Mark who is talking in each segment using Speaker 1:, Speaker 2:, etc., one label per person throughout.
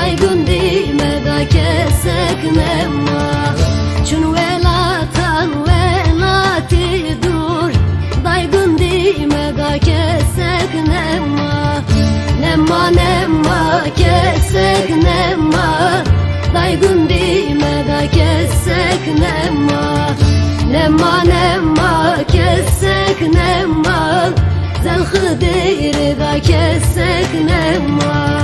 Speaker 1: Daygun dime da kesek nema. Çun velatan velati dur. Daygun dime da kesek nema. Nema nema kesek nema. Daygun dime da kesek nema. Nema nema kesek nema. Zel khidiri da kesek nema.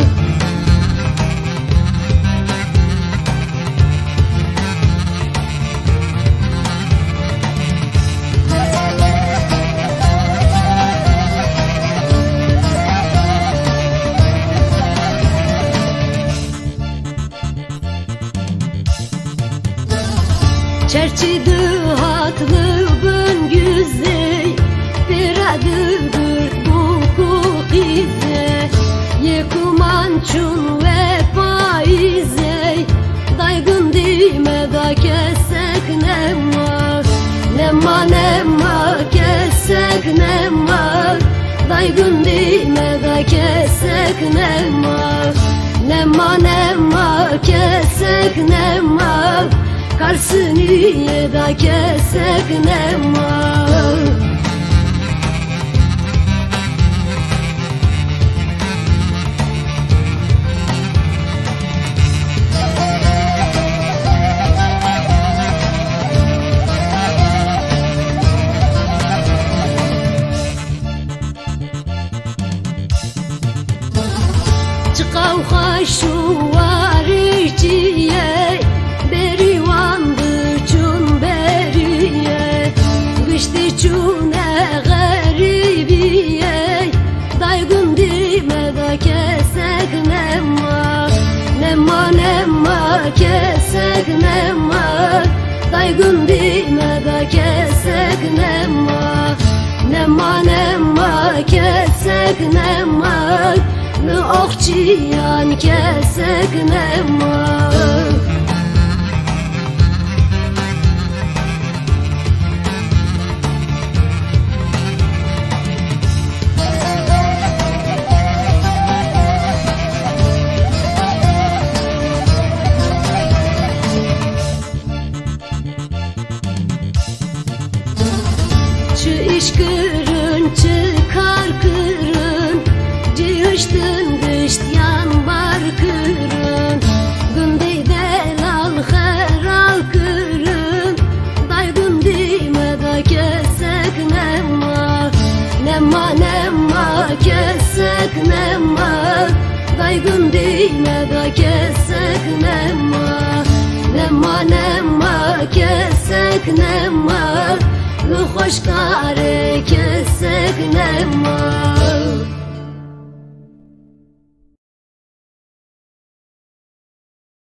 Speaker 1: Çerçi hatlı bün güzey bir adıdır bu kukize yekuman çun ve paizey daygun dime da kesek nema nema nema kesek nema daygun dime da kesek nema nema nema kesek nema Karsiniye da kesek nema. Çıkav haşu variciye berivandı çun beriye Gıştı çune garibiye Daygun dime da kesek nema Nema nema kesek nema Daygun dime da kesek nema Nema nema kesek nema Nı okçiyan kesek nema Çı iş kırın, çıkar kırın Cihıştın gışt yan bar kırın Gündey delal heral kırın Daygun dime da kesek nema Nema nema kesek nema Daygun dime da kesek nema Nema nema kesek nema Hoş kare kesek nema